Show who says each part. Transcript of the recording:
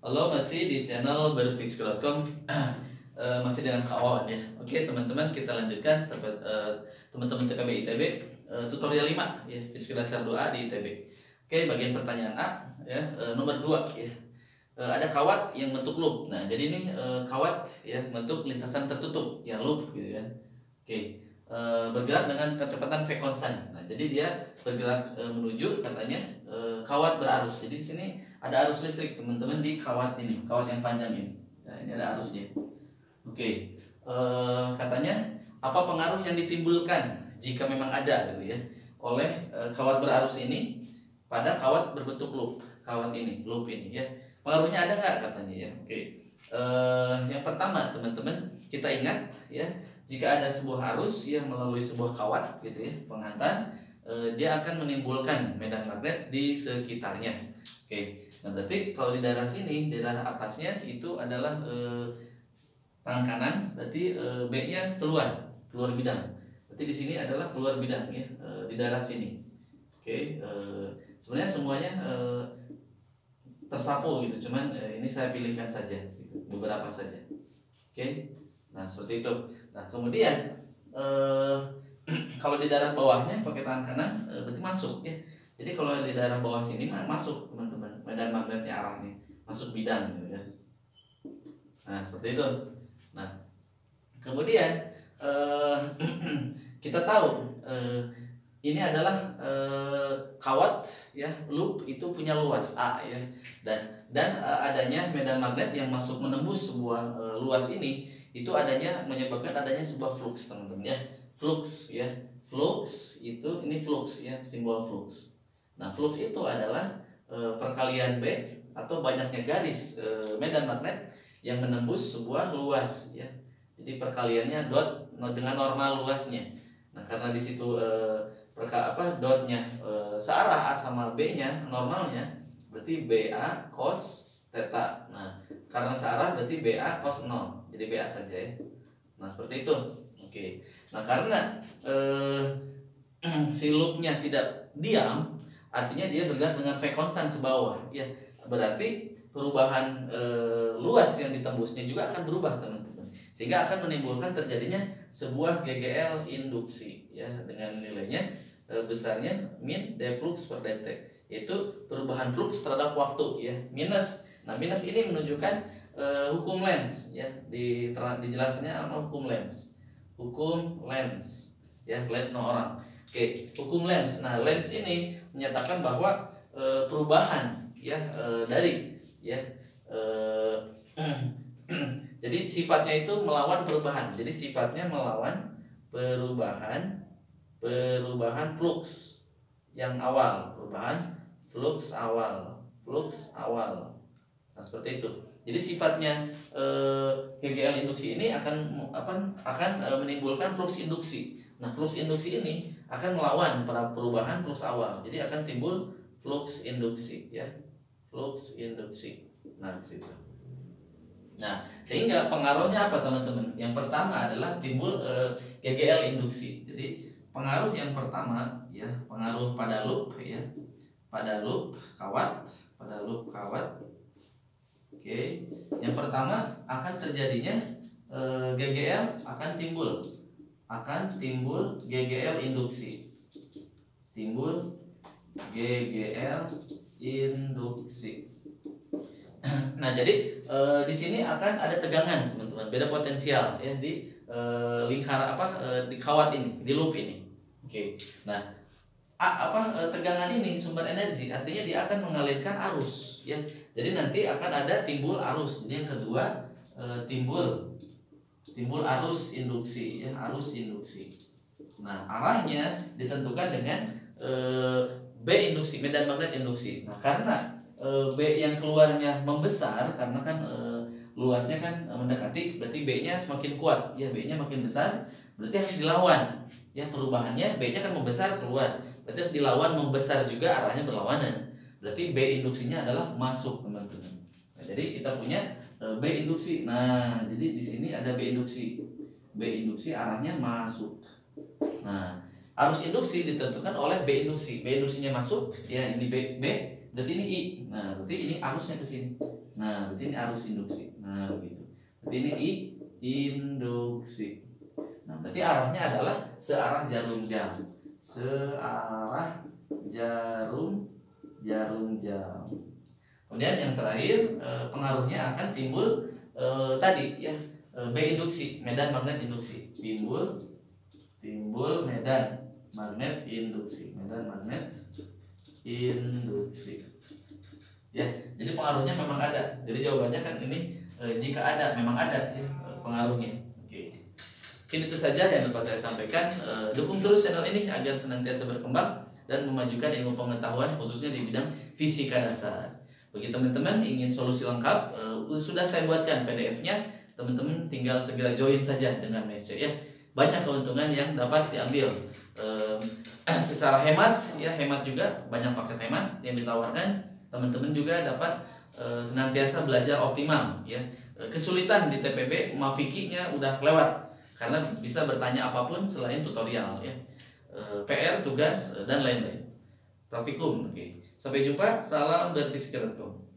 Speaker 1: Halo, masih di channel berfisik.com. Masih dengan Kak Wawan ya. Oke teman-teman, kita lanjutkan teman-teman TPB ITB, tutorial 5 ya, fisik dasar 2A di ITB. Oke, bagian pertanyaan A ya, nomor 2 ya. Ada kawat yang bentuk loop. Nah, jadi ini kawat ya bentuk lintasan tertutup ya, loop gitu kan. Oke. Bergerak dengan kecepatan v konstan. Nah, jadi dia bergerak menuju katanya kawat berarus. Jadi di sini ada arus listrik teman-teman di kawat ini, kawat yang panjang ini. Nah, ini ada arusnya. Oke. Katanya apa pengaruh yang ditimbulkan jika memang ada gitu ya oleh kawat berarus ini pada kawat berbentuk loop, kawat ini, loop ini ya. Pengaruhnya ada nggak katanya ya. Oke. Yang pertama teman-teman, kita ingat ya, jika ada sebuah arus yang melalui sebuah kawat gitu ya, penghantar, dia akan menimbulkan medan magnet di sekitarnya. Oke, nah berarti kalau di daerah sini, daerah atasnya itu adalah tangan kanan, berarti B-nya keluar bidang. Berarti di sini adalah keluar bidang ya, di daerah sini. Oke, sebenarnya semuanya tersapu gitu, cuman ini saya pilihkan saja gitu, beberapa saja. Oke, nah seperti itu. Nah kemudian kalau di daerah bawahnya pakai tangan kanan berarti masuk ya. Jadi kalau di daerah bawah sini masuk teman-teman, medan magnetnya arahnya masuk bidang gitu ya. Nah seperti itu. Nah kemudian kita tahu ini adalah kawat ya, loop itu punya luas A ya, dan adanya medan magnet yang masuk menembus sebuah luas ini, itu menyebabkan adanya sebuah flux teman-teman ya. Flux ya, flux itu, ini flux ya, simbol flux. Nah flux itu adalah perkalian B atau banyaknya garis medan magnet yang menembus sebuah luas ya. Jadi perkaliannya dot dengan normal luasnya. Nah karena di situ dotnya searah A sama B-nya normalnya, berarti BA cos theta. Nah karena searah berarti BA cos 0, jadi BA saja ya. Nah seperti itu. Oke. Nah karena si loopnya tidak diam, artinya dia bergerak dengan V konstan ke bawah ya. Berarti perubahan luas yang ditembusnya juga akan berubah teman-teman, sehingga akan menimbulkan terjadinya sebuah GGL induksi ya, dengan nilainya besarnya min d flux per dt, yaitu perubahan flux terhadap waktu ya, minus. Nah minus ini menunjukkan hukum Lenz ya, dijelaskannya apa hukum Lenz. Hukum Lenz ya, Lenz no orang. Oke, hukum Lenz. Nah Lenz ini menyatakan bahwa perubahan ya dari ya jadi sifatnya itu melawan perubahan. Jadi sifatnya melawan perubahan flux yang awal, perubahan flux awal. Nah seperti itu. Jadi sifatnya GGL induksi ini akan menimbulkan flux induksi. Nah flux induksi ini akan melawan perubahan flux awal. Jadi akan timbul flux induksi ya, flux induksi. Nah situ. Nah, sehingga pengaruhnya apa teman-teman? Yang pertama adalah timbul GGL induksi. Jadi pengaruh yang pertama ya, pengaruh pada loop ya, pada loop kawat. Oke, yang pertama akan terjadinya GGL akan timbul GGL induksi. Timbul GGL induksi. Nah jadi di sini akan ada tegangan teman-teman, beda potensial ya di lingkaran di kawat ini, di loop ini. Oke. Nah tegangan ini sumber energi, artinya dia akan mengalirkan arus ya. Jadi nanti akan ada timbul arus. Jadi yang kedua timbul arus induksi ya, arus induksi. Nah arahnya ditentukan dengan B induksi, medan magnet induksi. Nah karena B yang keluarnya membesar, karena kan luasnya kan mendekati, berarti B-nya semakin kuat ya, B-nya makin besar, berarti harus dilawan ya, perubahannya B-nya kan membesar keluar, berarti harus dilawan membesar juga, arahnya berlawanan, berarti B induksinya adalah masuk teman-teman. Nah, jadi kita punya B induksi. Nah jadi di sini ada B induksi arahnya masuk. Nah arus induksi ditentukan oleh B induksi. B induksinya masuk, ya ini B, berarti ini I. Nah, berarti ini arusnya ke sini. Nah, berarti ini arus induksi. Nah, begitu. Berarti ini I induksi. Nah, berarti arahnya adalah searah jarum jam. Searah jarum jam. Kemudian yang terakhir pengaruhnya akan timbul tadi ya B induksi, medan magnet induksi. Timbul medan magnet induksi. Ya, jadi pengaruhnya memang ada. Jadi jawabannya kan ini jika ada, memang ada ya, pengaruhnya. Oke. Mungkin itu saja yang dapat saya sampaikan. Dukung terus channel ini agar senantiasa berkembang dan memajukan ilmu pengetahuan khususnya di bidang fisika dasar. Bagi teman-teman ingin solusi lengkap, sudah saya buatkan PDF-nya. Teman-teman tinggal segera join saja dengan Messenger ya. Banyak keuntungan yang dapat diambil. Secara hemat ya, hemat juga, banyak paket hemat yang ditawarkan. Teman-teman juga dapat senantiasa belajar optimal ya. Kesulitan di TPB Mafiki-nya udah lewat karena bisa bertanya apapun selain tutorial ya. PR, tugas dan lain-lain. Praktikum. Oke. Sampai jumpa. Salam berfisika.com.